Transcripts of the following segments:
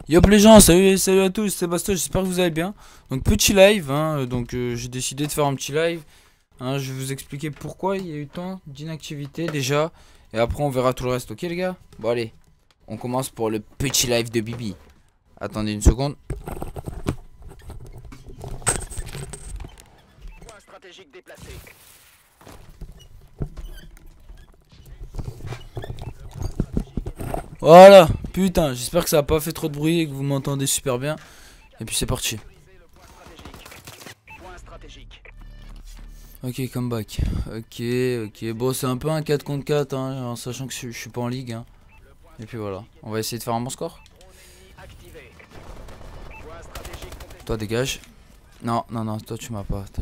Yop les gens, salut à tous, c'est Basto, j'espère que vous allez bien. Donc petit live, hein, j'ai décidé de faire un petit live. Hein, je vais vous expliquer pourquoi il y a eu tant d'inactivité déjà. Et après on verra tout le reste, ok les gars? Bon allez, on commence pour le petit live de Bibi. Attendez une seconde. Point stratégique déplacé. Voilà, putain, j'espère que ça a pas fait trop de bruit et que vous m'entendez super bien. Et puis c'est parti. Sécurisez le point stratégique. Point stratégique. Ok, comeback. Ok. Bon, c'est un peu un 4 contre 4, hein, en sachant que je suis pas en ligue. Hein. Et puis voilà. On va essayer de faire un bon score. Drone ennemi activé. Point stratégique contesté. Toi, dégage. Non, toi tu m'as pas.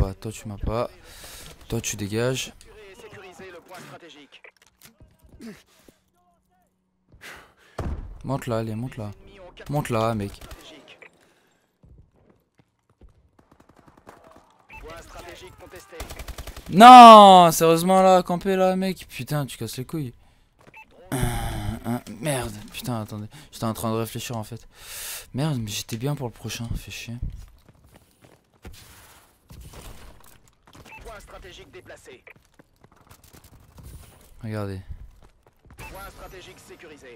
Toi, tu dégages. Capturez et sécurisez le point stratégique. Monte là, allez, monte là. Ennemis ont capturé Monte là, mec. stratégique. Point stratégique contesté. Non, sérieusement là, camper là, mec. Putain, tu casses les couilles. Merde, putain, attendez. J'étais en train de réfléchir en fait. Merde, mais j'étais bien pour le prochain, fais chier. Point stratégique déplacé. Regardez. Point stratégique sécurisé.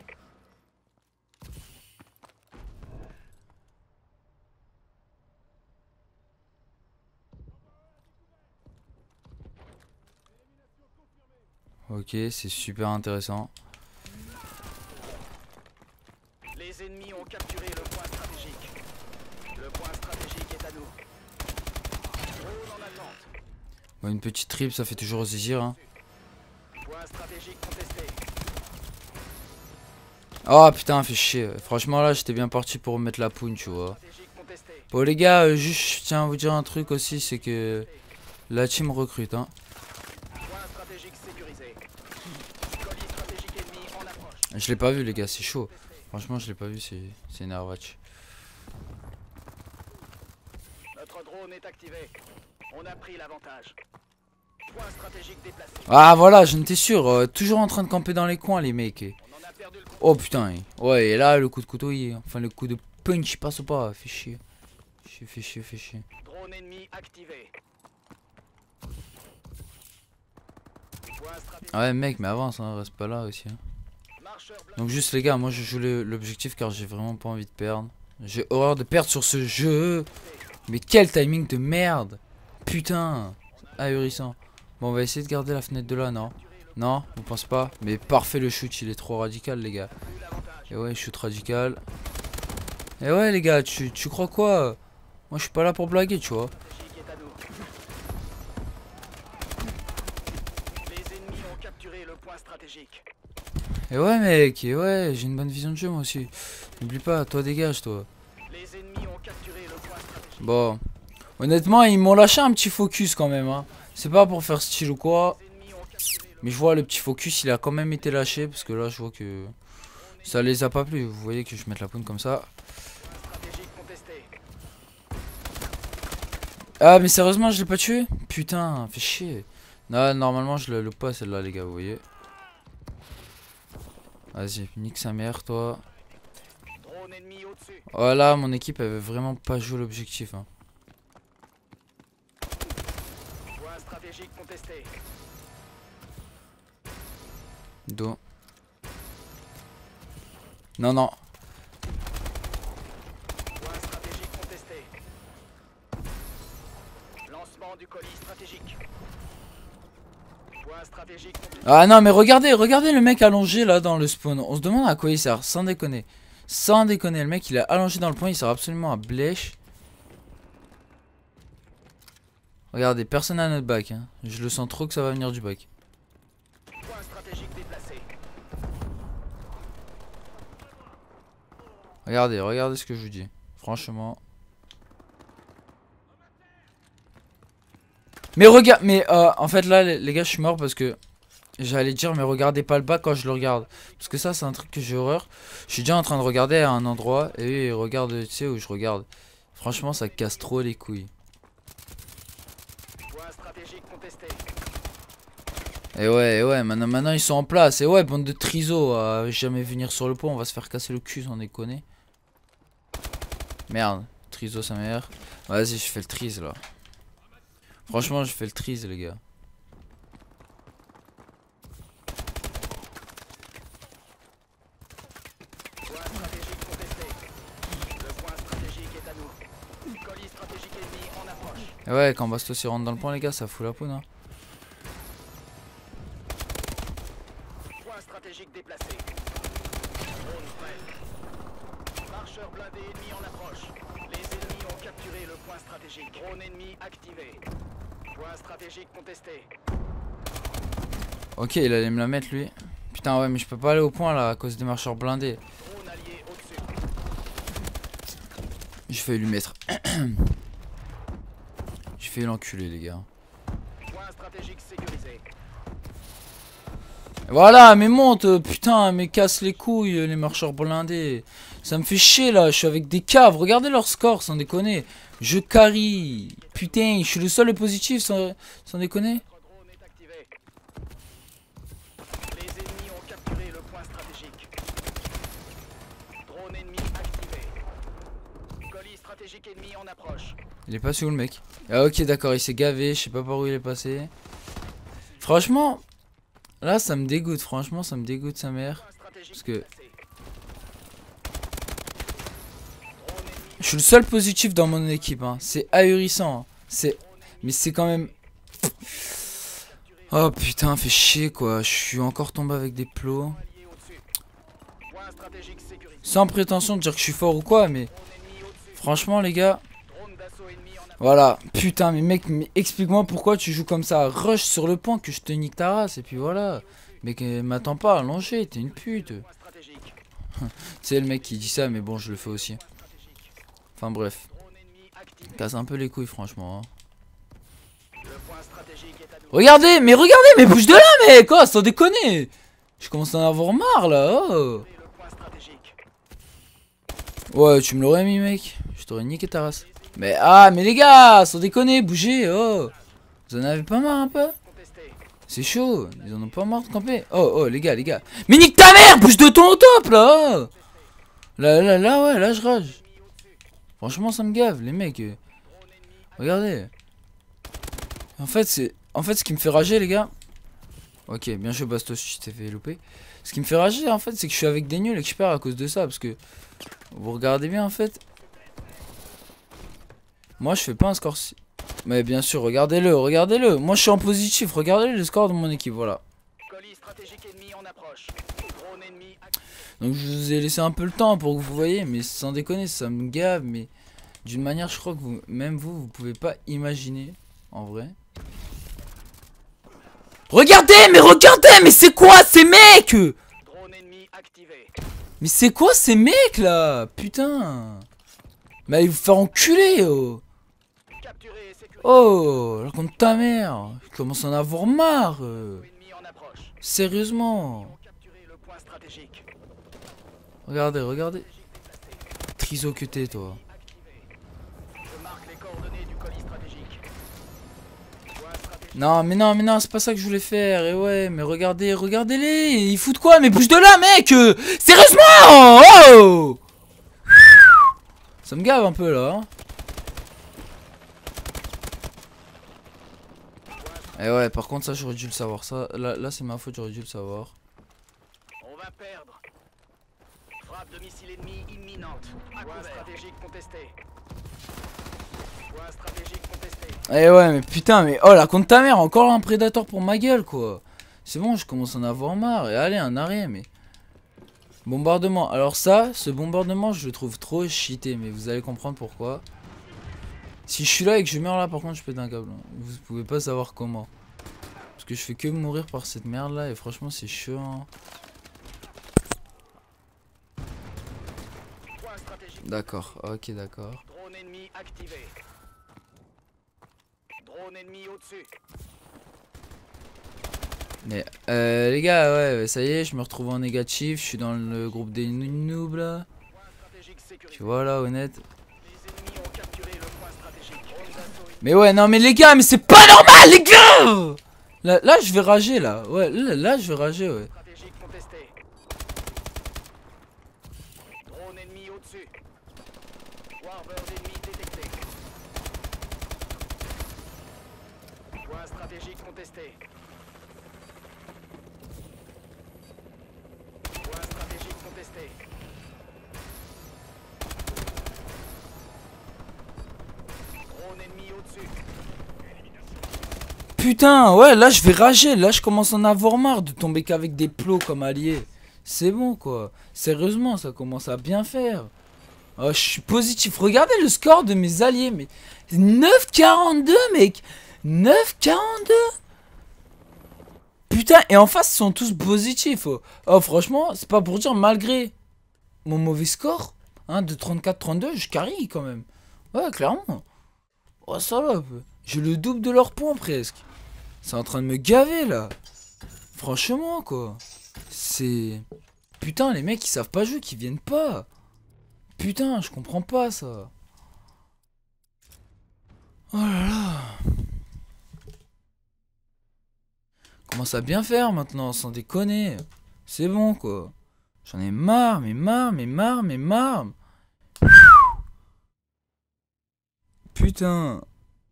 Ok, c'est super intéressant. Les ennemis ont capturé le point stratégique. Le point stratégique est à nous. Drone en attente. Bon, une petite trip, ça fait toujours saisir. Hein. Point stratégique contesté. Oh putain, fait chier. Franchement, là, j'étais bien parti pour mettre la poune, tu vois. Stratégique contesté. Bon, les gars, juste, je tiens à vous dire un truc aussi, c'est que la team recrute. Hein. Point stratégique sécurisé. Colis stratégique ennemi en approche. Je l'ai pas vu, les gars, c'est chaud. Franchement, je l'ai pas vu, c'est une Airwatch. Notre drone est activé. On a pris l'avantage. Point stratégique déplacé. Ah, voilà, j'en étais sûr. Toujours en train de camper dans les coins, les mecs. On en a perdu le contrôle. Oh putain. Ouais, et là, le coup de couteau, enfin, le coup de punch, il passe pas. Fait chier. Fait chier. Drone ennemi activé. Point stratégique. Ah ouais, mec, mais avance, hein, reste pas là aussi. Hein. Marcheur blanc. Donc, juste, les gars, moi, je joue l'objectif car j'ai vraiment pas envie de perdre. J'ai horreur de perdre sur ce jeu. Mais quel timing de merde. Putain. Ahurissant. Bon, on va essayer de garder la fenêtre de là, non? Non, vous pensez pas? Mais parfait, le shoot, il est trop radical, les gars. Plus l'avantage. Et ouais, shoot radical. Et ouais, les gars, tu crois quoi? Moi, je suis pas là pour blaguer, tu vois. Stratégique est à nous. Les ennemis ont capturé le point stratégique. Et ouais, mec, et ouais, j'ai une bonne vision de jeu, moi aussi. N'oublie pas, toi, dégage, toi. Les ennemis ont capturé le point stratégique. Bon. Honnêtement, ils m'ont lâché un petit focus quand même, hein. C'est pas pour faire style ou quoi. Les ennemis ont capturé le Mais je vois le petit focus, il a quand même été lâché. Parce que là, je vois que ça les a pas plu. Vous voyez que je mette la poune comme ça. point stratégique contesté. Ah, mais sérieusement, je l'ai pas tué? Putain, fait chier. Non, normalement, je le loupe pas celle-là, les gars, vous voyez. Vas-y, nique sa mère, toi. Drone ennemi au-dessus. Voilà, mon équipe, elle veut vraiment pas jouer l'objectif. Hein. Point stratégique contesté. Dos. Non. Point stratégique contesté. Lancement du colis stratégique. Point stratégique contesté. Ah non, mais regardez le mec allongé là dans le spawn. On se demande à quoi il sert, sans déconner. Sans déconner, le mec il est allongé dans le point, il sert absolument à blèche. Regardez, personne à notre back. Hein. Je le sens trop que ça va venir du back. Point stratégique déplacé. Regardez ce que je vous dis. Franchement. Mais regarde, en fait là les gars je suis mort parce que j'allais dire mais regardez pas le bas quand je le regarde. Parce que ça c'est un truc que j'ai horreur. Je suis déjà en train de regarder à un endroit et lui il regarde, tu sais où je regarde. Franchement ça casse trop les couilles. Point stratégique contesté. Et ouais, maintenant ils sont en place. Et ouais, bande de trisos à jamais venir sur le pont, on va se faire casser le cul sans déconner. Merde, triso sa mère. Vas-y, je fais le trise là. Franchement, je fais le trise, les gars. Point stratégique contesté. Le point stratégique est à nous. Colis stratégique ennemi en approche. Et ouais, quand Bastos il rentre dans le point, les gars, ça fout la poudre. Hein. Point stratégique déplacé. Drone prêt. Marcheur blindé ennemi en approche. Les ennemis ont capturé le point stratégique. Drone ennemi activé. Point stratégique contesté. Ok, il allait me la mettre lui. Putain, ouais, mais je peux pas aller au point là à cause des marcheurs blindés. Drone allié au-dessus. J'ai failli lui mettre. J'ai failli l'enculer, les gars. Point stratégique sécurisé. Voilà, mais monte, putain, mais casse les couilles, les marcheurs blindés. Ça me fait chier là, je suis avec des caves. Regardez leur score, sans déconner. Je carry. Putain, je suis le seul positif, sans déconner. Notre drone est activé. Les ennemis ont capturé le point stratégique. Drone ennemi activé. Colis stratégique ennemi en approche. Il est passé où le mec? Ah ok, d'accord, il s'est gavé, je sais pas par où il est passé. Franchement, là ça me dégoûte, franchement ça me dégoûte sa mère. Point stratégique Parce que déplacé. Drone ennemi je suis le seul positif dans mon équipe, hein. C'est ahurissant. Hein. Mais c'est quand même... Oh putain, fait chier quoi, je suis encore tombé avec des plots. allié au-dessus. Point stratégique sécurisé. Sans prétention de dire que je suis fort ou quoi, mais Drone ennemi au-dessus. franchement les gars... Drone d'assaut ennemi en approche. Voilà, putain, mais mec, mais explique-moi pourquoi tu joues comme ça, rush sur le point, que je te nique ta race, et puis voilà. Mais m'attends pas à allonger, t'es une pute. Point stratégique. C'est le mec qui dit ça, mais bon, je le fais aussi. Point stratégique. Enfin bref, Drone ennemi activé. casse un peu les couilles, franchement. Hein. Le point stratégique est à nous. Regardez, mais bouge de là, mec, oh, sans déconner. Je commence à en avoir marre, là, oh. Le point stratégique. Ouais, tu me l'aurais mis, mec. Je t'aurais niqué ta race. Mais les gars, sans déconner, bougez, oh. Vous en avez pas marre un peu? Contesté. C'est chaud, ils en ont pas marre de camper. Oh, les gars. Mais nique ta mère, bouge de ton top, là, oh. Là, ouais, là, je rage. Franchement, ça me gave, les mecs. Regardez. En fait, ce qui me fait rager, les gars. Ok, bien joué, Bastos, je t'ai fait louper. Ce qui me fait rager, en fait, c'est que je suis avec des nuls et que je perds à cause de ça. Parce que, vous regardez bien, en fait. Moi, je fais pas un score si... Mais bien sûr, regardez-le. Moi, je suis en positif. Regardez le score de mon équipe, voilà. Colis stratégique ennemi en approche. Drone ennemi activé. Donc, je vous ai laissé un peu le temps pour que vous voyez. Mais sans déconner, ça me gave. Mais d'une manière, je crois que même vous pouvez pas imaginer. En vrai. Regardez, mais c'est quoi ces mecs? Drone ennemi activé. Mais c'est quoi ces mecs là? Putain. Mais allez vous faire enculer, oh. Capturé et sécurisé. Oh, la compte ta mère. Je commence à en avoir marre. Ennemi en approche. Sérieusement. Ont capturé le point stratégique. Regardez. Triso que t'es, toi. Activé. Je marque les coordonnées du colis stratégique. Point stratégique. Non, mais non, c'est pas ça que je voulais faire. Et ouais, mais regardez-les. Ils foutent quoi? Mais bouge de là, mec. Sérieusement. Oh. Ça me gave un peu là. Hein. Et ouais, par contre, ça j'aurais dû le savoir. Ça, là c'est ma faute, j'aurais dû le savoir. On va perdre. Frappe de missile ennemi imminente. Point stratégique contesté. Point stratégique contesté. Et ouais, mais putain, mais oh la compte ta mère, encore un prédateur pour ma gueule quoi. C'est bon, je commence à en avoir marre. Et allez, un arrêt, mais. Bombardement. Alors ça, ce bombardement, je le trouve trop cheaté, mais vous allez comprendre pourquoi. Si je suis là et que je meurs là, par contre, je pète un câble. Vous pouvez pas savoir comment. Parce que je fais que mourir par cette merde là, et franchement, c'est chiant. Point stratégique. D'accord, ok, d'accord. Drone ennemi activé. Drone ennemi au-dessus. Mais les gars, ouais, ça y est, je me retrouve en négatif. Je suis dans le groupe des noobs là. Point stratégique sécurisé. Tu vois là, honnête. Les ennemis ont capturé le point stratégique. Drone d'assaut Mais ouais, non, mais les gars, mais c'est pas normal, les gars! Là, je vais rager là. Ouais, là, je vais rager, ouais. stratégique contesté. Drone ennemi au-dessus. Warbird stratégique contesté. Point stratégique contesté. Drone ennemi au-dessus. Putain, ouais, là je vais rager. Là je commence à en avoir marre de tomber qu'avec des plots comme alliés. C'est bon quoi. Sérieusement, ça commence à bien faire. Oh, je suis positif. Regardez le score de mes alliés. Mais 9,42 mec. 9,42. Putain, et en face ils sont tous positifs. Oh, oh franchement, c'est pas pour dire malgré mon mauvais score. Hein, de 34-32, je carry quand même. Ouais, clairement. Oh salope. J'ai le double de leurs points presque. C'est en train de me gaver là. Franchement quoi. C'est... Putain les mecs ils savent pas jouer, qui viennent pas. Putain je comprends pas ça. Oh là là. Commence à bien faire maintenant sans déconner. C'est bon quoi. J'en ai marre, mais marre, mais marre, mais marre. Putain.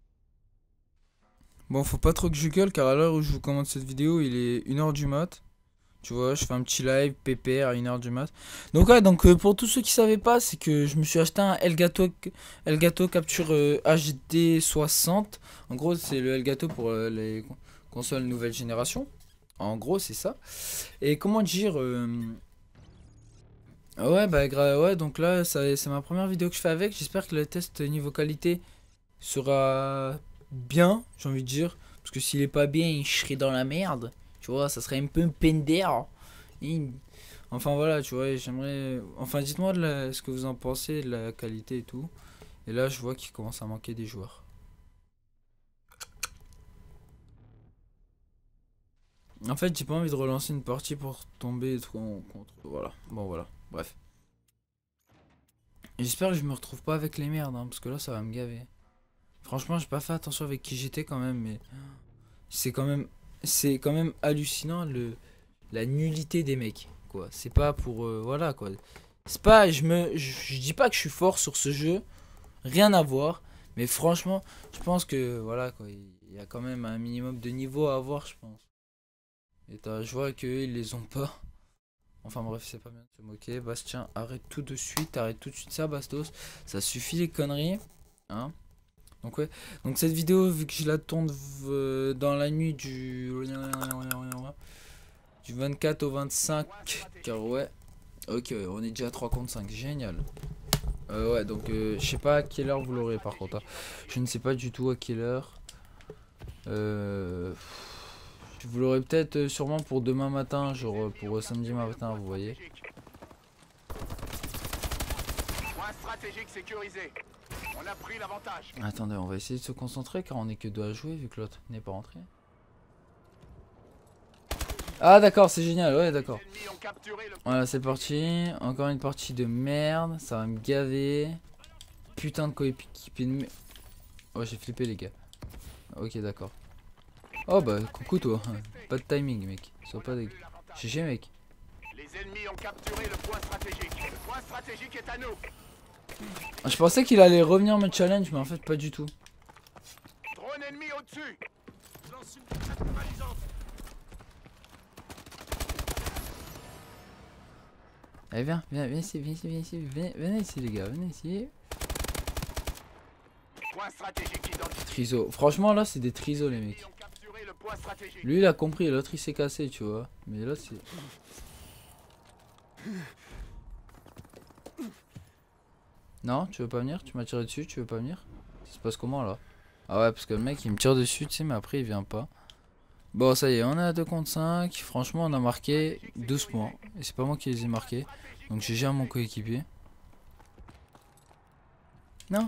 Bon, faut pas trop que je gueule car à l'heure où je vous commente cette vidéo, il est 1h du mat. Tu vois, je fais un petit live pépère à 1h du mat. Donc ouais, donc pour tous ceux qui savaient pas, c'est que je me suis acheté un Elgato Capture HD 60. En gros, c'est le Elgato pour les consoles nouvelle génération. En gros, c'est ça. Et comment dire ouais, bah ouais, donc là, c'est ma première vidéo que je fais avec. J'espère que le test niveau qualité sera bien, j'ai envie de dire. Parce que s'il est pas bien, je serai dans la merde. Tu vois, ça serait un peu un pender. Enfin voilà, tu vois, j'aimerais... Enfin, dites-moi ce que vous en pensez de la qualité et tout. Et là, je vois qu'il commence à manquer des joueurs. En fait, j'ai pas envie de relancer une partie pour tomber contre... Voilà, bon voilà, bref. J'espère que je me retrouve pas avec les merdes, hein, parce que là, ça va me gaver. Franchement, j'ai pas fait attention avec qui j'étais quand même, mais... C'est quand même hallucinant la nullité des mecs, quoi. C'est pas pour... voilà, quoi. C'est pas... Je dis pas que je suis fort sur ce jeu. Rien à voir. Mais franchement, je pense que, voilà, quoi. Il y a quand même un minimum de niveau à avoir, je pense. Et je vois qu'eux, ils les ont pas. Enfin bref, c'est pas bien de se moquer. Bastien, arrête tout de suite ça, Bastos. Ça suffit les conneries. Hein. Donc ouais, donc cette vidéo, vu que je la tourne dans la nuit du 24 au 25, car ouais, ok, on est déjà à 3 contre 5, génial. Ouais, donc je sais pas à quelle heure vous l'aurez par contre, hein. Je ne sais pas du tout à quelle heure. Vous l'aurez peut-être sûrement pour demain matin, genre pour samedi matin, vous voyez. Point stratégique sécurisé. On a pris l'avantage. Attendez, on va essayer de se concentrer car on est que deux à jouer vu que l'autre n'est pas rentré. Ah d'accord, c'est génial, ouais d'accord. Voilà, c'est parti. Encore une partie de merde, ça va me gaver. Putain de coéquipier de merde. Oh, j'ai flippé les gars. Ok, d'accord. Oh bah coucou toi. Pas de timing mec, sois pas dégueu. GG mec. Les ennemis ont capturé le point stratégique. Le point stratégique est à nous. Je pensais qu'il allait revenir me challenge, mais en fait pas du tout. Drone ennemi au-dessus. Allez viens ici, venez ici les gars, venez ici. Point stratégique identifié. Triso, franchement là c'est des trisos les mecs. Lui il a compris, l'autre il s'est cassé tu vois. Mais là c'est... Non, tu veux pas venir? Tu m'as tiré dessus, tu veux pas venir? Ça se passe comment là? Ah ouais, parce que le mec il me tire dessus, tu sais, mais après il vient pas. Bon, ça y est, on est à 2 contre 5. Franchement, on a marqué 12 points. Et c'est pas moi qui les ai marqués. Donc j'ai géré mon coéquipier. Non.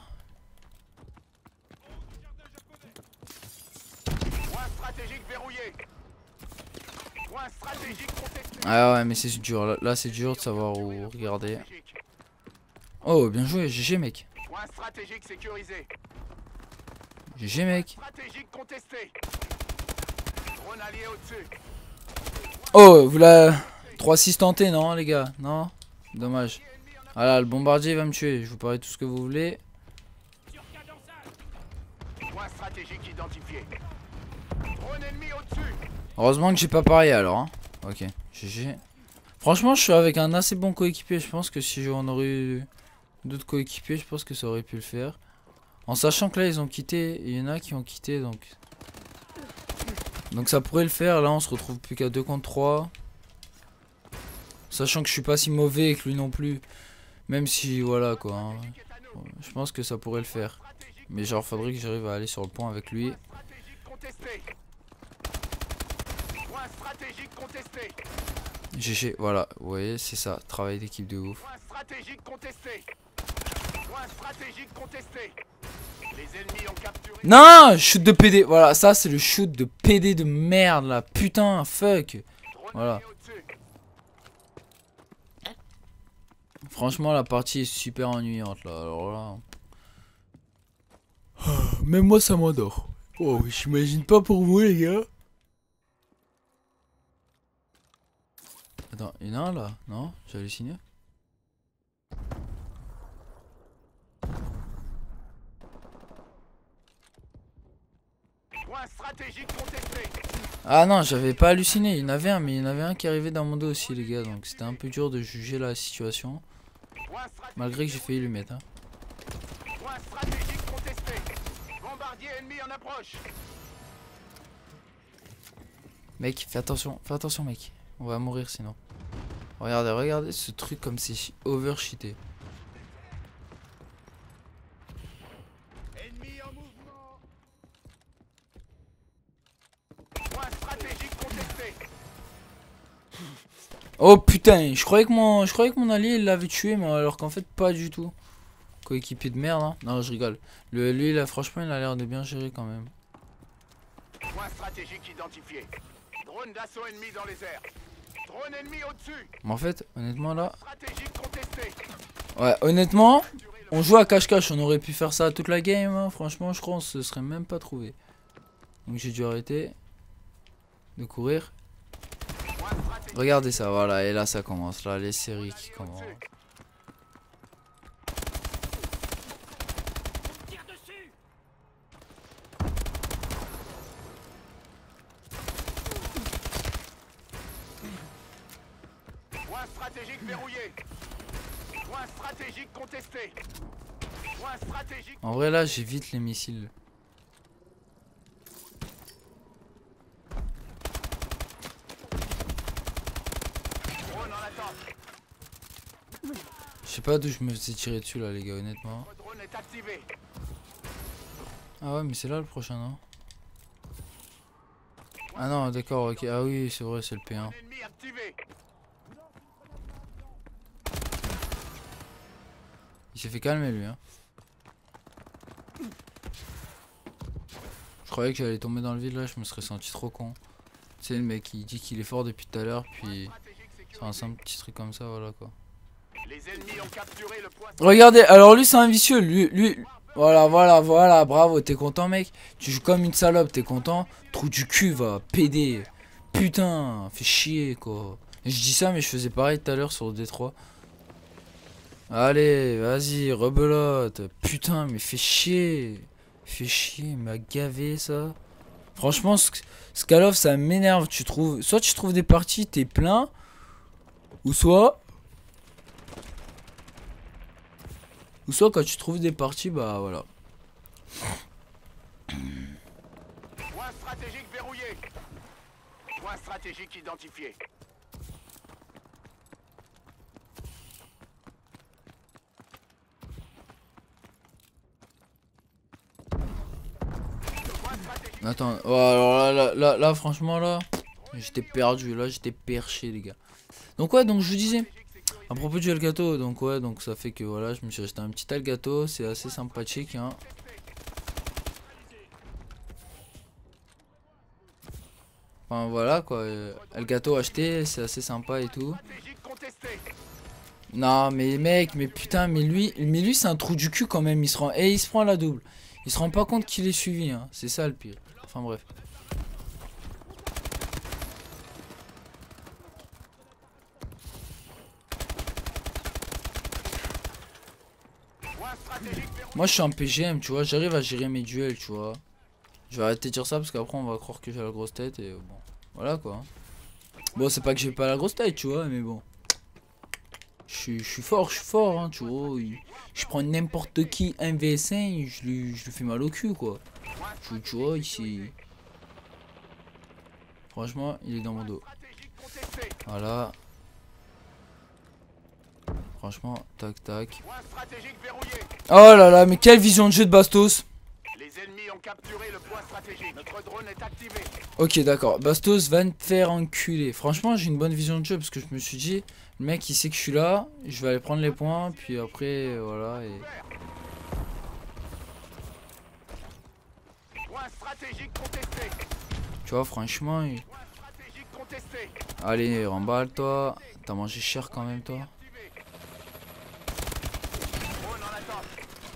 Point stratégique verrouillé. Point stratégique contesté. Ah ouais, mais c'est dur. Là c'est dur de savoir où regarder. Oh, bien joué, GG mec. Point stratégique sécurisé. GG mec. Stratégique contesté. Drone allié au-dessus. Oh, vous la 3-6 tenté, non les gars? Non. Dommage. Voilà, le bombardier va me tuer. Je vous parie tout ce que vous voulez. Point stratégique identifié. Drone ennemi au-dessus. Heureusement que j'ai pas parié alors. Hein. Ok, GG. Franchement, je suis avec un assez bon coéquipier. Je pense que si on aurait eu d'autres coéquipiers, je pense que ça aurait pu le faire. En sachant que là, ils ont quitté. Il y en a qui ont quitté, donc ça pourrait le faire. Là, on se retrouve plus qu'à 2 contre 3. Sachant que je suis pas si mauvais et que lui non plus. Même si, voilà quoi. Hein. Je pense que ça pourrait le faire. Mais genre, faudrait que j'arrive à aller sur le point avec lui. Point stratégique contesté. GG, voilà. Vous voyez, c'est ça. Travail d'équipe de ouf. Point stratégique contesté. Point stratégique contesté. Les ennemis ont capturé. Non, shoot de PD. Voilà, ça c'est le shoot de PD de merde là. Putain, fuck. Voilà. Franchement, la partie est super ennuyante là. Alors là. Même moi, ça m'endort. Oh, j'imagine pas pour vous, les gars. Attends, il y en a un là? Non? J'ai halluciné? Point stratégique contesté. Ah non, j'avais pas halluciné. Il y en avait un, mais il y en avait un qui arrivait dans mon dos aussi, les gars. Donc c'était un peu dur de juger la situation. Malgré que j'ai failli lui mettre. Hein. Point stratégique contesté. Bombardier ennemi en approche. Mec, fais attention, mec. On va mourir sinon. Regardez, regardez ce truc comme c'est overcheaté. Ennemi en mouvement. Point stratégique contesté. Oh putain, je croyais que mon allié il l'avait tué, mais alors qu'en fait pas du tout. Coéquipier de merde, hein. Non, je rigole. Lui là, franchement, il a l'air de bien gérer quand même. Point stratégique identifié. Drone d'assaut ennemi dans les airs. Drone ennemi au-dessus. Mais en fait, honnêtement là, Stratégique contesté. ouais, honnêtement, on joue à cache-cache, on aurait pu faire ça toute la game. Hein. Franchement, je crois on se serait même pas trouvé. Donc j'ai dû arrêter de courir. Regardez ça, voilà, et là ça commence, là les séries qui commencent. Point stratégique verrouillé. Point stratégique contesté. Point stratégique. En vrai là, j'évite les missiles. Drone en attente. Je sais pas d'où je me faisais tirer dessus là les gars, honnêtement. Votre drone est activé. Ah ouais, mais c'est là le prochain, non? Ah non, d'accord, ok. Ah oui, c'est vrai, c'est le P1. Ennemi activé. Il s'est fait calmer lui, hein. Je croyais que j'allais tomber dans le vide là, je me serais senti trop con. Tu sais, le mec il dit qu'il est fort depuis tout à l'heure, puis c'est un simple petit truc comme ça, voilà quoi. Les ennemis ont capturé le point. Regardez, alors lui c'est un vicieux, lui. Voilà, bravo, t'es content mec? Tu joues comme une salope, t'es content? Trou du cul, va, PD. Putain, fais chier quoi. Et je dis ça, mais je faisais pareil tout à l'heure sur le D3. Allez, vas-y, rebelote. Putain, mais fais chier. Fais chier, il m'a gavé ça. Franchement, Skalov, ça m'énerve. Soit tu trouves des parties, t'es plein. Ou soit quand tu trouves des parties, bah voilà. Point stratégique verrouillé. Point stratégique identifié. Attends, oh, alors là, franchement, là, j'étais perdu. Là, j'étais perché, les gars. Donc, ouais, donc je vous disais, à propos du Elgato, donc, ouais, donc ça fait que voilà, je me suis acheté un petit Elgato. C'est assez sympathique, hein. Enfin, voilà, quoi. Elgato acheté, c'est assez sympa et tout. Non, mais mec, mais putain, mais lui c'est un trou du cul quand même. Il se prend à la double. Il se rend pas compte qu'il est suivi, hein. C'est ça le pire. Enfin bref. Moi je suis un PGM, tu vois, j'arrive à gérer mes duels, tu vois. Je vais arrêter de dire ça parce qu'après on va croire que j'ai la grosse tête et bon. Voilà quoi. Bon, c'est pas que j'ai pas la grosse tête, tu vois, mais bon. Je suis fort, hein, tu vois. Je prends n'importe qui 1v5, je lui fais mal au cul, quoi. Tu vois, ici. Franchement, il est dans mon dos. Voilà. Franchement, tac, tac. Oh là là, mais quelle vision de jeu de Bastos. Les ennemis ont capturé le point stratégique. Notre drone est activé. Ok, d'accord. Bastos va me faire enculer. Franchement, j'ai une bonne vision de jeu parce que je me suis dit, le mec il sait que je suis là, je vais aller prendre les points, puis après, voilà. Et... Point stratégique contesté. Tu vois, franchement, Point stratégique contesté. allez, remballe toi. T'as mangé cher quand même, toi. Drone en attente.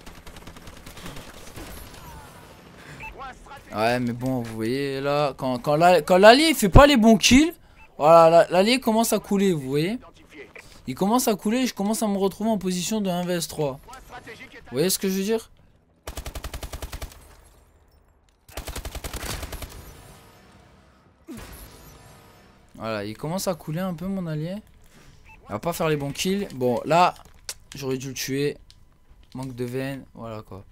Point stratégique Ouais, mais bon, vous voyez là, quand l'allié il fait pas les bons kills, voilà, l'allié commence à couler, vous voyez. identifié. Il commence à couler et je commence à me retrouver en position de 1 vs 3. Point stratégique est Vous voyez ce que je veux dire? Voilà, il commence à couler un peu mon allié. Il va pas faire les bons kills. Bon, là, j'aurais dû le tuer. Manque de veine, voilà quoi.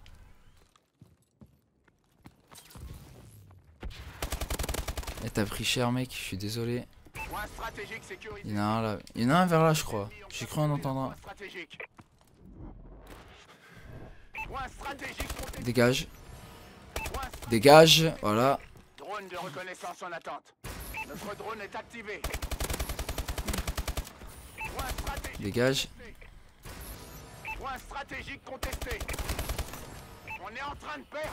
Et t'as pris cher, mec, je suis désolé. point stratégique sécurisé. Il y en a un là. Il y en a un vers là, je crois. J'ai cru en entendre un. Point stratégique. Point stratégique contesté. Dégage. Point stratégique. Dégage, voilà. Drone de reconnaissance en attente. Notre drone est activé. Point stratégique. Dégage. Point stratégique contesté. On est en train de perdre.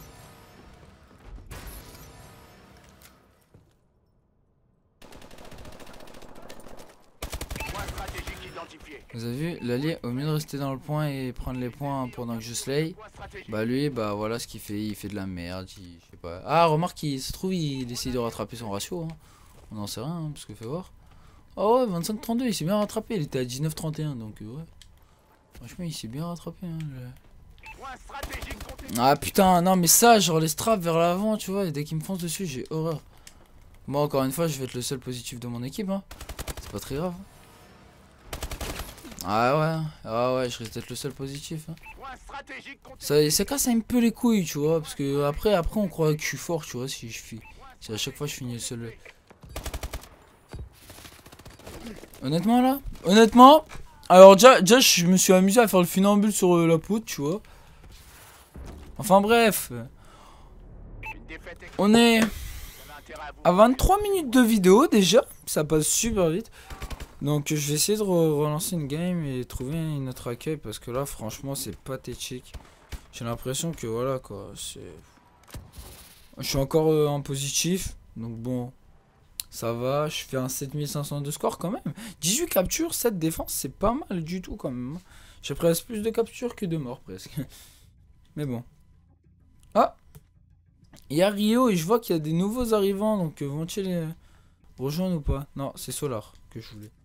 Point stratégique identifié. Vous avez vu, l'allié, au mieux de rester dans le point et prendre les points pendant que je slay, Point stratégique. bah lui, bah voilà ce qu'il fait. Il fait de la merde, je sais pas. Ah, remarque, il se trouve, il essaye de rattraper son ratio. Hein. On n'en sait rien, hein, parce que fait voir. Oh ouais, 25-32, il s'est bien rattrapé. Il était à 19-31, donc ouais. Franchement, il s'est bien rattrapé. Hein, Point stratégique contesté. Ah putain, non, mais ça, genre les straps vers l'avant, tu vois, et dès qu'il me fonce dessus, j'ai horreur. Moi, encore une fois, je vais être le seul positif de mon équipe. Hein. C'est pas très grave. Ah ouais, je risque d'être le seul positif. Hein. Point stratégique contesté. Ça casse un peu les couilles, tu vois, parce que après on croit que je suis fort, tu vois, si à chaque fois je finis le seul. Honnêtement là, alors déjà je me suis amusé à faire le funambule sur la poutre, tu vois. Enfin bref, Une défaite est... on est Vous avez intérêt à vous... à 23 minutes de vidéo déjà, ça passe super vite. Donc je vais essayer de relancer une game et trouver une autre accueil parce que là franchement c'est pathétique. J'ai l'impression que voilà quoi, c'est... Je suis encore en positif, donc bon, ça va, je fais un 7500 de score quand même. 18 captures, 7 défenses, c'est pas mal du tout quand même. J'ai presque plus de captures que de morts presque. Mais bon. Ah, il y a Rio et je vois qu'il y a des nouveaux arrivants, donc vont-ils les rejoindre ou pas? Non, c'est Solar que je voulais.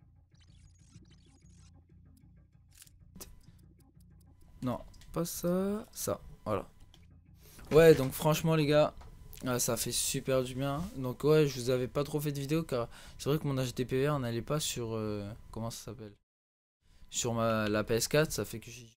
Non, pas ça, ça, voilà. Ouais, donc franchement les gars, ça fait super du bien. Donc ouais, je vous avais pas trop fait de vidéo car c'est vrai que mon HDPVR n'allait pas sur... comment ça s'appelle? Sur la PS4, ça fait que j'ai...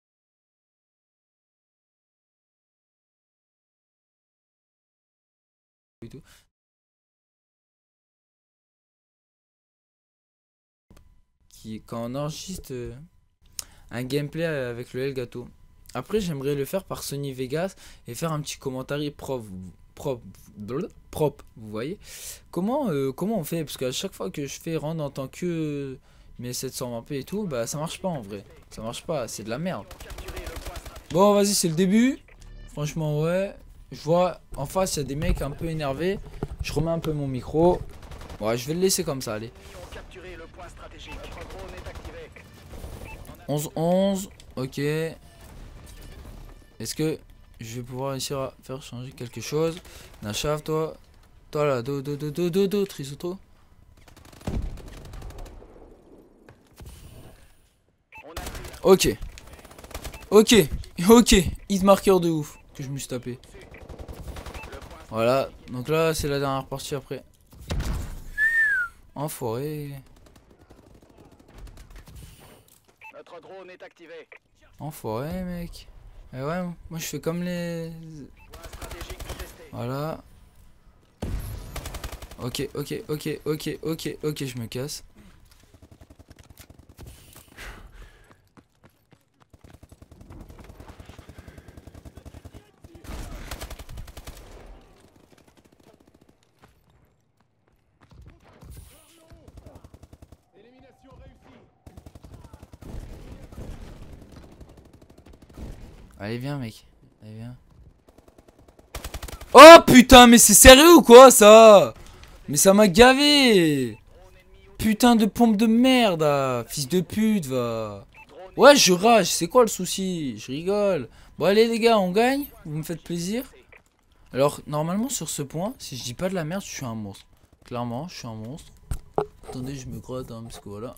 Quand on enregistre un gameplay avec le Elgato. Après j'aimerais le faire par Sony Vegas et faire un petit commentaire propre, vous voyez. Comment on fait? Parce qu'à chaque fois que je fais rendre en tant que mes 720p et tout, bah ça marche pas en vrai. Ça marche pas, c'est de la merde. Bon vas-y, c'est le début. Franchement ouais. Je vois en face il y a des mecs un peu énervés. Je remets un peu mon micro. Ouais, je vais le laisser comme ça, allez. 11-11, ok. Est-ce que je vais pouvoir réussir à faire changer quelque chose? Nachav, toi là, do, Trisuto. Ok. Hit marqueur de ouf que je me suis tapé. Voilà, donc là c'est la dernière partie après. Enfoiré. Notre drone est activé. Enfoiré mec. Et ouais, moi je fais comme les... Point stratégique contesté. Voilà. Ok, ok, je me casse. Allez viens mec. Allez viens. Oh putain mais c'est sérieux ou quoi ça? Mais ça m'a gavé. Putain de pompe de merde ah. Fils de pute va. Ouais je rage, c'est quoi le souci? Je rigole. Bon allez les gars on gagne. Vous me faites plaisir. Alors normalement sur ce point, si je dis pas de la merde je suis un monstre. Clairement je suis un monstre. Attendez je me gratte hein, parce que voilà.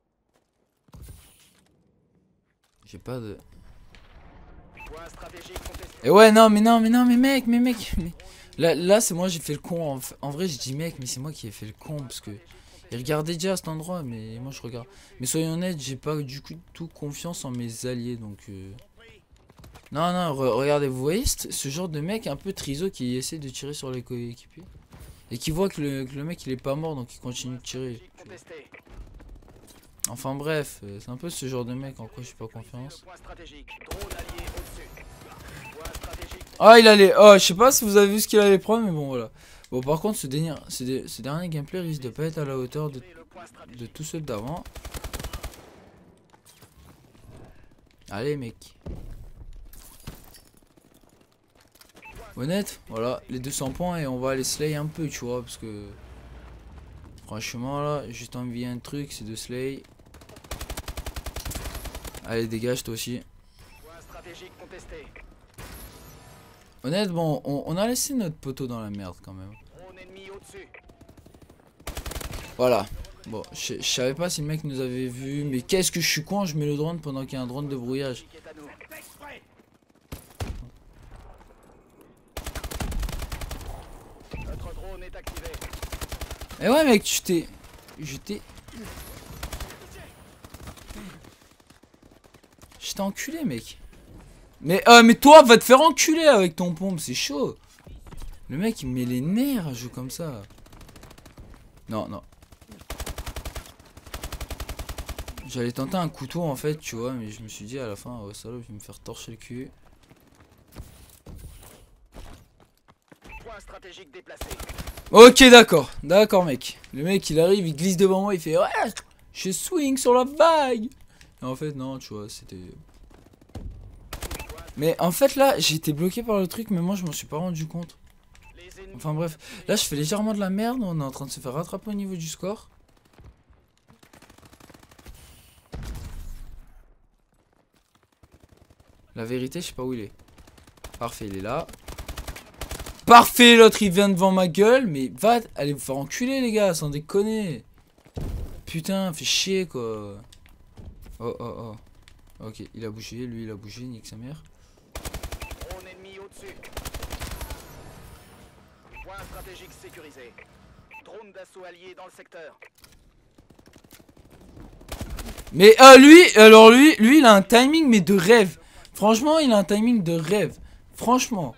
J'ai pas de... Point stratégique contesté. Et ouais non mais mec mais... Là c'est moi j'ai fait le con. En vrai je dis mec mais c'est moi qui ai fait le con parce que... Et regardez déjà à cet endroit mais moi je regarde. Mais soyons honnêtes j'ai pas du coup tout confiance en mes alliés donc... Non regardez vous voyez ce genre de mec un peu triso qui essaie de tirer sur les coéquipiers. Et qui voit que le mec il est pas mort donc il continue de tirer. Contesté. Enfin bref c'est un peu ce genre de mec en quoi j'ai pas confiance. Point stratégique. Drone allié au-dessus. Point stratégique. Ah il allait... Oh je sais pas si vous avez vu ce qu'il allait prendre mais bon voilà. Bon par contre ce dernier gameplay risque de pas être à la hauteur de tous ceux d'avant. Allez mec. Honnête, voilà, les 200 points et on va aller slay un peu tu vois parce que... Franchement là, juste envie un truc c'est de slay. Allez dégage toi aussi. Point stratégique contesté. Honnête bon, on a laissé notre poteau dans la merde quand même. Drone ennemi au-dessus. Voilà. Bon, je savais pas si le mec nous avait vu, mais qu'est-ce que je suis con, je mets le drone pendant qu'il y a un drone de brouillage. Qui est à nous. Notre drone est activé. Eh ouais mec, je t'ai... Je t'ai enculé mec. Mais toi va te faire enculer avec ton pompe, c'est chaud. Le mec il me met les nerfs à jouer comme ça. Non. J'allais tenter un couteau en fait, tu vois, mais je me suis dit à la fin, oh salaud, je vais me faire torcher le cul. Point stratégique déplacé. Ok d'accord mec. Le mec il arrive, il glisse devant moi, il fait ouais, je swing sur la vague. Et en fait non, tu vois, c'était... Mais en fait là, j'ai été bloqué par le truc, mais moi je m'en suis pas rendu compte. Enfin bref, là je fais légèrement de la merde, on est en train de se faire rattraper au niveau du score. La vérité, je sais pas où il est. Parfait, il est là. Parfait, l'autre il vient devant ma gueule, mais va, allez vous faire enculer les gars, sans déconner. Putain, fait chier quoi. Oh. Ok, il a bougé, lui il a bougé, nique sa mère. Drone ennemi au-dessus. Point stratégique sécurisé. Drone d'assaut allié dans le secteur. Mais lui il a un timing mais de rêve. Franchement, il a un timing de rêve. Franchement.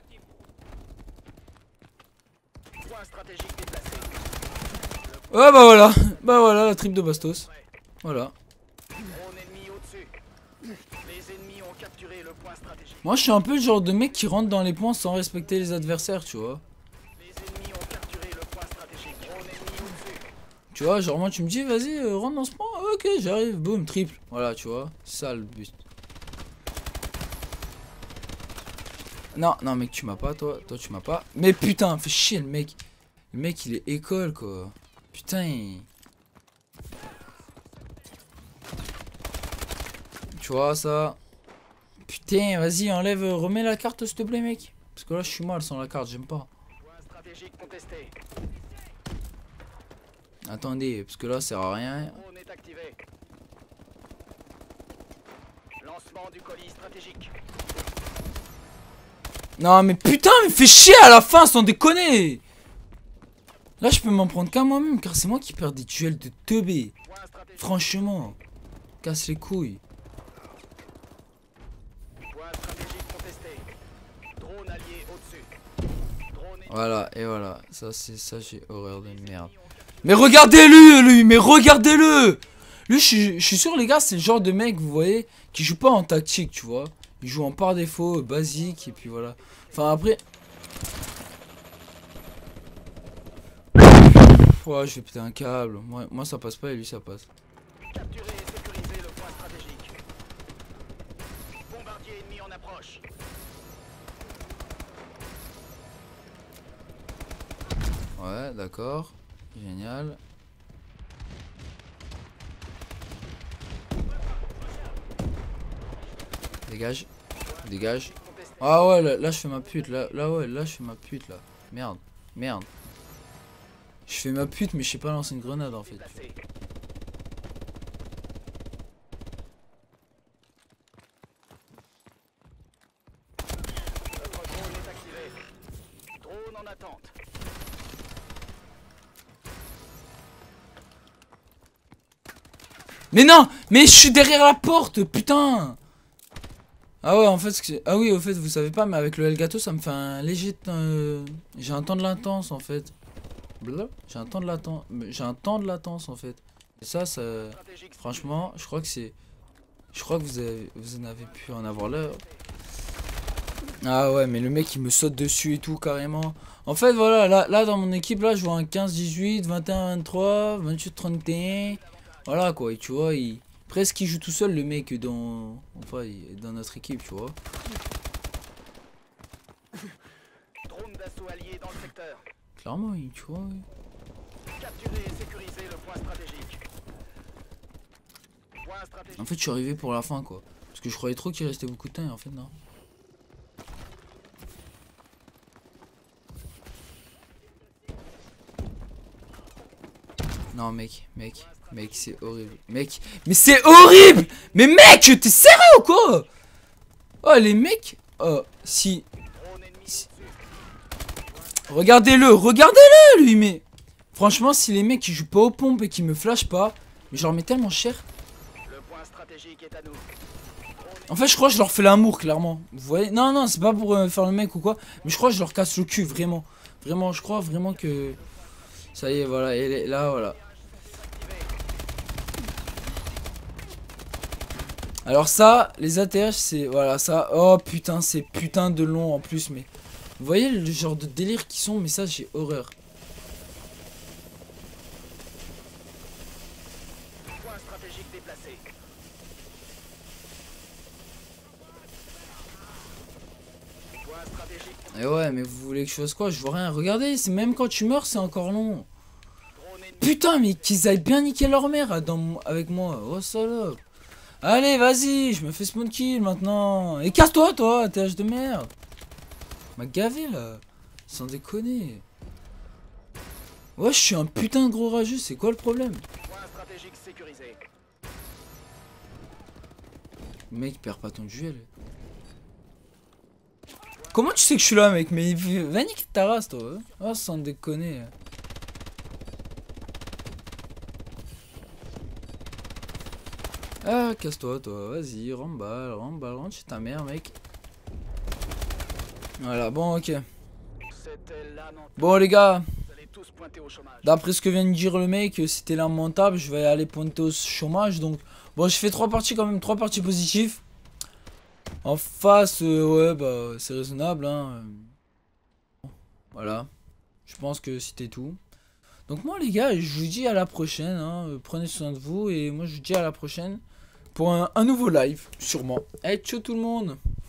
Point stratégique déplacé. Oh bah voilà la trip de Bastos. Voilà. Drone ennemi au-dessus. Les ennemis ont capturé le point stratégique. Moi je suis un peu le genre de mec qui rentre dans les points sans respecter les adversaires, tu vois. Les ennemis ont capturé le point stratégique. Drone ennemi au-dessus. Tu vois, genre moi tu me dis vas-y rentre dans ce point. Ok j'arrive, boum, triple. Voilà tu vois, c'est ça le but. Non mec tu m'as pas toi tu m'as pas. Mais putain fais chier le mec. Le mec il est école quoi. Putain Tu vois ça. Putain vas-y enlève, remets la carte s'il te plaît mec. Parce que là je suis mal sans la carte, j'aime pas. Point stratégique contesté. Attendez, parce que là ça sert à rien. Drone est activé. Lancement du colis stratégique. Non mais putain, mais fais chier à la fin sans déconner. Là je peux m'en prendre qu'à moi-même car c'est moi qui perds des duels de teubé. Point stratégique. Franchement. Casse les couilles. Point stratégique contesté. Drone allié au-dessus. Drone ennemi. Voilà, et voilà. Ça c'est ça, j'ai horreur de merde. Mais regardez-le lui, mais regardez-le. Lui je suis sûr les gars, c'est le genre de mec, vous voyez, qui joue pas en tactique, tu vois. Il joue en par défaut, basique, et puis voilà. Enfin après... Ouais, je vais péter un câble. Moi ça passe pas et lui ça passe. Capturer et sécuriser le point stratégique. Bombardier ennemi en approche. Ouais, d'accord. Génial. Dégage. Dégage. Contesté. Ah ouais, là je fais ma pute. Là ouais, là je fais ma pute là. Merde. Merde. Je fais ma pute mais je sais pas lancer une grenade en fait. Déplacé. Notre drone est activé. Drone en attente. Mais non, mais je suis derrière la porte, putain. Ah ouais, en fait, ah oui, au fait, vous savez pas, mais avec le Elgato, ça me fait un léger... J'ai un temps de latence, en fait. J'ai un temps de latence, en fait. Et ça, Stratégique. franchement, je crois que c'est... Je crois que vous en avez pu en avoir là. Ah ouais, mais le mec, il me saute dessus et tout, carrément. En fait, voilà, là dans mon équipe, là, je vois un 15-18, 21-23, 28-31. Voilà, quoi, et tu vois, presque il joue tout seul, le mec, enfin, dans notre équipe, tu vois. Drone d'assaut allié dans le secteur. Clairement, tu vois. Capturer et sécuriser le point stratégique. Point stratégique. En fait, je suis arrivé pour la fin, quoi. Parce que je croyais trop qu'il restait beaucoup de temps, et en fait, non. Non, mec, c'est horrible. Mec, mais c'est horrible. Mais mec, t'es sérieux ou quoi? Oh, les mecs. Oh, si. Drone ennemi au-dessus. Regardez-le, lui, mais. Franchement, si les mecs qui jouent pas aux pompes et qui me flashent pas, mais je leur mets tellement cher. Le point stratégique est à nous. En fait, je crois que je leur fais l'amour, clairement. Vous voyez? Non, non, c'est pas pour faire le mec ou quoi. Mais je crois que je leur casse le cul, vraiment. Vraiment, je crois vraiment que. Ça y est, voilà. Et là, voilà. Alors ça, les ATH, c'est... Voilà, ça... Oh putain, c'est putain de long en plus, mais... Vous voyez le genre de délire qui sont, mais ça, j'ai horreur. Point stratégique déplacé. Point stratégique. Et ouais, mais vous voulez que je fasse quoi? Je vois rien. Regardez, c'est même quand tu meurs, c'est encore long. Drone ennemi. Putain, mais qu'ils aillent bien niquer leur mère avec moi. Oh, salope. Allez, vas-y, je me fais spawn kill maintenant. Et casse-toi, toi, ATH de merde. M'a gavé, là. Sans déconner. Ouais, je suis un putain de gros rageux, c'est quoi le problème? Point stratégique sécurisé. Mec, perds pas ton duel. Comment tu sais que je suis là, mec? Mais va niquer ta race, toi. Oh, sans déconner. Ah, casse-toi, toi. Vas-y, remballe, rentre chez ta mère, mec. Voilà, bon, ok. C'était lamentable. Bon, les gars, Vous allez tous pointer au chômage. d'après ce que vient de dire le mec, c'était lamentable. Je vais aller pointer au chômage. Donc, bon, je fais 3 parties quand même, 3 parties positives. En face, ouais, bah, c'est raisonnable, hein. Voilà. Je pense que c'était tout. Donc, moi, les gars, je vous dis à la prochaine, hein. Prenez soin de vous. Et moi, je vous dis à la prochaine pour un nouveau live, sûrement. Allez, ciao tout le monde!